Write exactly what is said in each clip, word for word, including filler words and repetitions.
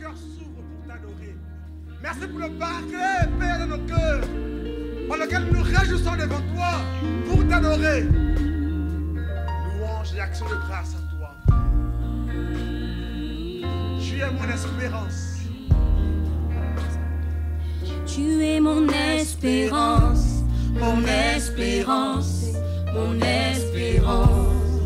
cœurs s'ouvrent pour t'adorer. Merci pour le parquet, Père, de nos cœurs, par lequel nous nous réjouissons devant toi pour t'adorer. Louange et action de grâce à toi. Tu es mon espérance. Tu es mon espérance, mon espérance, mon espérance.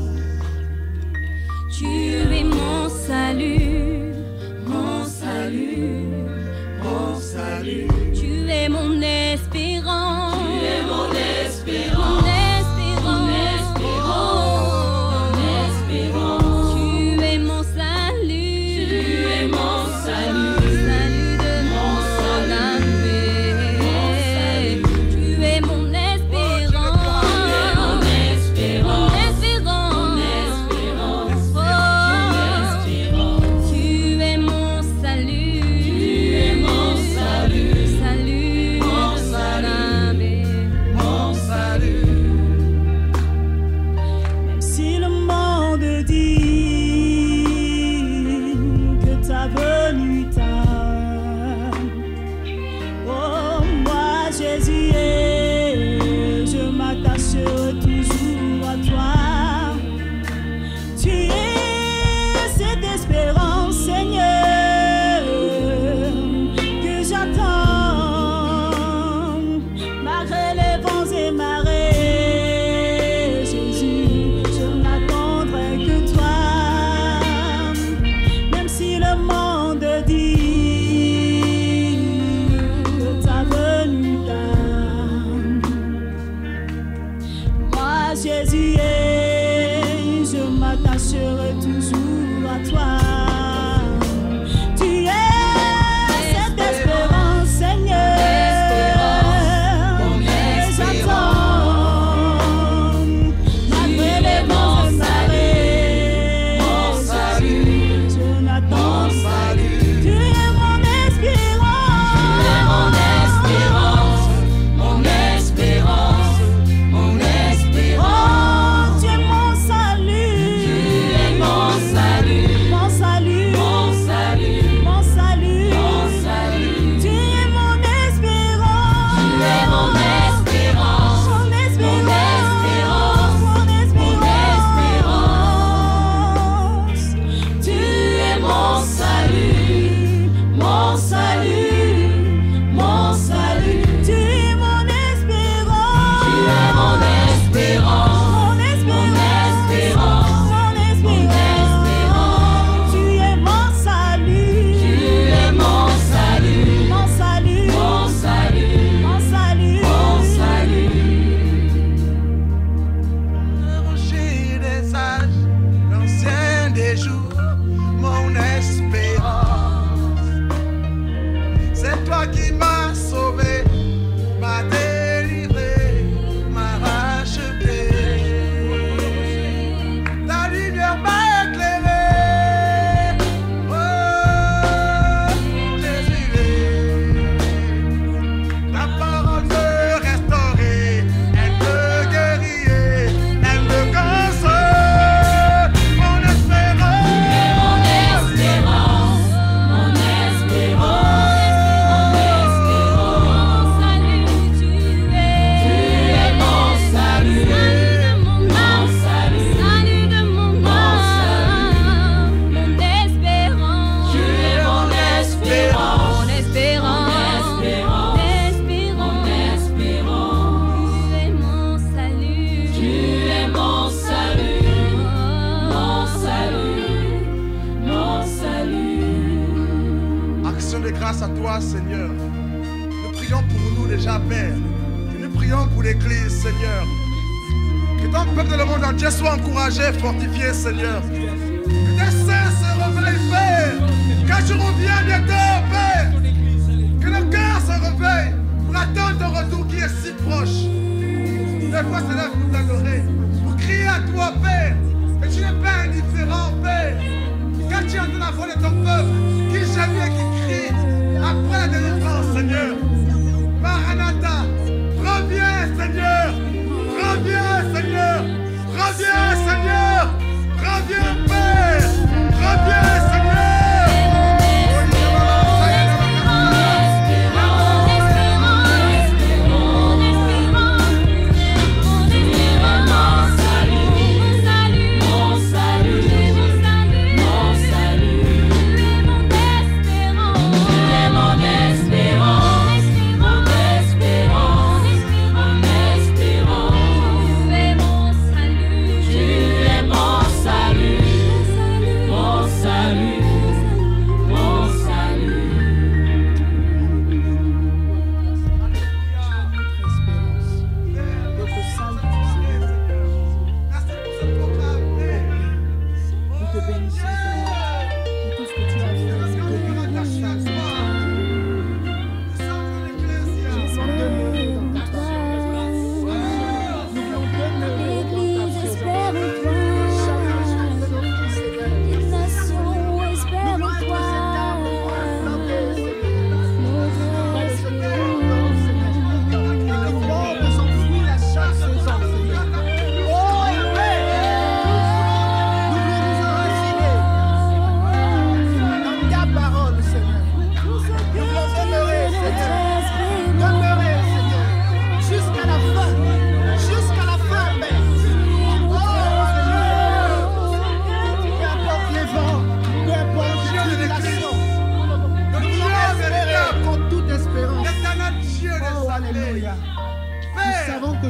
Tu es mon salut, mon salut, mon salut. Tu es mon espérance, tu es mon espérance, mon espérance, mon espérance. Tu es mon salut, tu es mon salut, salut de mon âme. Tu es mon espérance, mon espérance, mon espérance. Oh, tu es mon salut, tu es mon salut, salut de mon âme, mon salut. Même si le monde dit que ta venue tarde, oh moi Jésus, je m'attacherai toujours à toi. Tu es cette espérance, Seigneur, que j'attends. Malgré les vents et marées, Jésus, je n'attendrai que toi. Même si le monde dit que ta venue tarde, moi Jésus, je m'attacherai toujours à toi. Tu es cette espérance, Seigneur, que j'attends. Malgré les vents et marées, je n'attends pas. Tu es mon espérance, Mon espérance, mon espérance. oh, tu es mon salut, Tu es mon salut, mon salut, mon salut, mon salut, mon salut. tu es mon espérance, Tu es mon espérance, mon espérance, mon mon espérance. Tu es mon salut, mon salut, mon salut. Tu es mon espérance, Tu es mon espérance, mon espérance, mon espérance. Tu es mon salut, Tu es mon salut, mon salut, mon salut, mon salut, mon salut. Le rocher des âges, l'ancien des jours, mon espérance. C'est toi qui m'as sauvé, m'as délivré, m'as racheté. Ta lumière m'a éclairé. Oh, Jésus, ta parole me restaurait, elle me guérit, elle me console. Mon espérance, Mon espérance, mon espérance, mon espérance. Salut, tu es. Tu es mon salut, mon salut, salut de mon âme, mon espérance. Tu es mon espérance, mon espérance, mon espérance. Tu es mon salut, tu es mon salut, mon salut, mon salut. action de grâce à toi, Seigneur. Nous prions pour nous déjà, Père. Et nous prions pour l'Église, Seigneur. Que ton peuple de le monde entier soit encouragé, fortifié, Seigneur. Que tes saints se réveillent, Père. Quand tu reviens bientôt, Père. Que le cœur se réveille pour attendre ton retour qui est si proche. Des fois, c'est là pour t'adorer, pour crier à toi, Père. Et tu n'es pas indifférent, Père. Quand tu entends la voix de ton peuple, qui gémit et qui crie, après la délivrance, Seigneur. Maranatha, reviens, Seigneur. Reviens, Seigneur. Reviens, Seigneur. Reviens, Père. Reviens, Seigneur.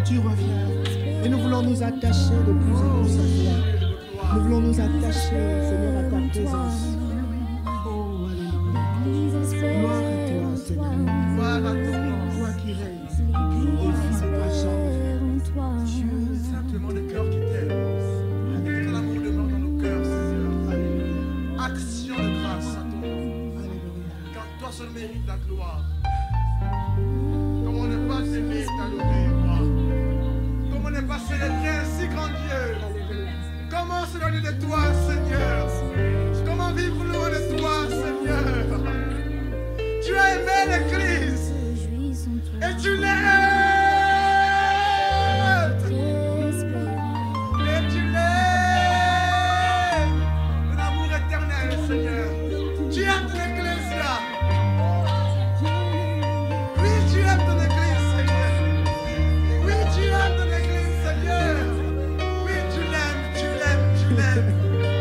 tu reviens. Et nous voulons nous attacher de plus en plus à toi. Nous voulons nous attacher, Seigneur, à ta présence. Oh, alléluia. Gloire à toi, Seigneur. Gloire à ton nom. Toi qui règnes. Et pas jamais. Simplement des cœurs qui t'aiment. Que ton amour demeure dans nos cœurs, Seigneur. Alléluia. Action de grâce à ton nom. Alléluia. Car toi seul mérite la gloire. Comment ne pas t'aimer et t'adorer, moi? Comment ne pas célébrer un si grand Dieu? Comment s'éloigner de toi, Seigneur? Comment vivre loin de toi, Seigneur? Tu as aimé l'Église et tu l'aimes. Et tu l'aimes. Un amour éternel, Seigneur. Tu aimes ton Église là. Oui, tu aimes ton Église, Seigneur. Oui, tu aimes ton Église, Seigneur. Oui, tu l'aimes, tu l'aimes, tu l'aimes.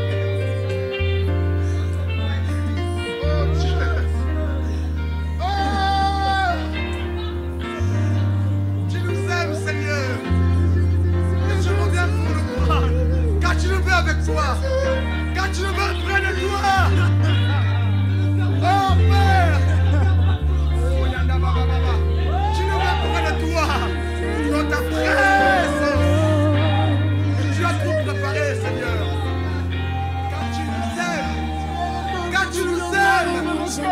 Oh Dieu. Oh, tu nous aimes, Seigneur. Et tu reviens pour nous prendre. Car tu nous veux avec toi. Car tu nous veux près de toi. Oh Père. Tu nous veux près de toi. Dans ta présence. Tu as tout préparé, Seigneur. Car tu nous aimes. Car tu nous aimes.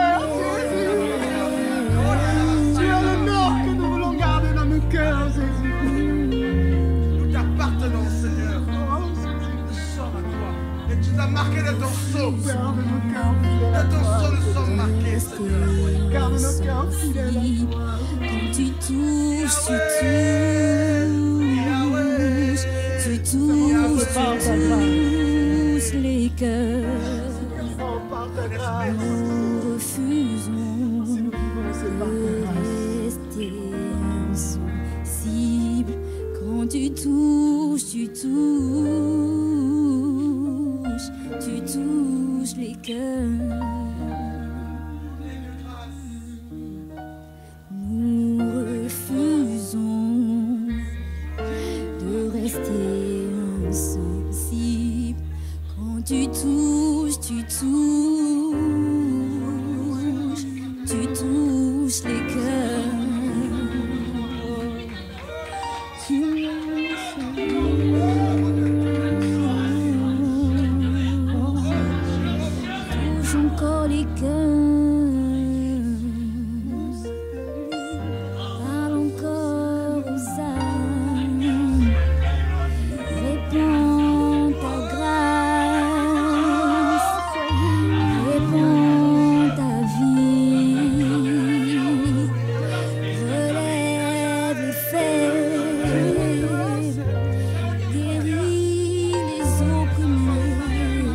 Tu es le nom que nous voulons garder dans nos cœurs, Jésus. Nous t'appartenons, Seigneur. Nous sommes à toi. Et tu nous as marqué de ton sceau. Garde nos cœurs fidèles à De ton toi. sceau, nous sommes marqués, Seigneur. Garde nos cœurs fidèles à toi. Quand tu touches, tu touches, tu touches, tu touches les cœurs. Oh, par ta grâce. Nous refusons Si nous vivons, c'est par ta de grâce. rester insensibles. Quand tu touches, tu touches, tu touches les cœurs. Nous refusons de rester insensibles. Quand tu touches, tu touches, tu touches les cœurs. Tu touches encore les cœurs. Parle encore aux âmes. Répands ta grâce. Répands ta vie. Relève les faibles. Guéris les opprimés.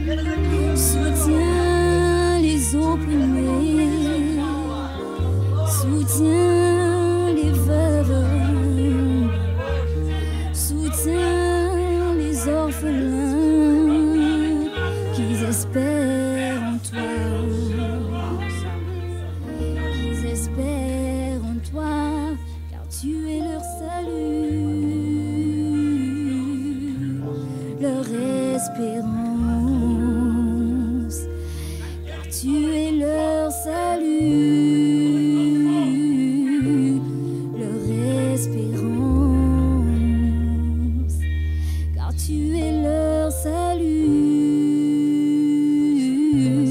Soutiens les opprimés. Soutiens les veuves. Soutiens les orphelins qui espèrent en toi. Qui espèrent en toi, car tu es leur salut, leur espérance, car tu es leur salut, leur espérance, car tu es leur salut.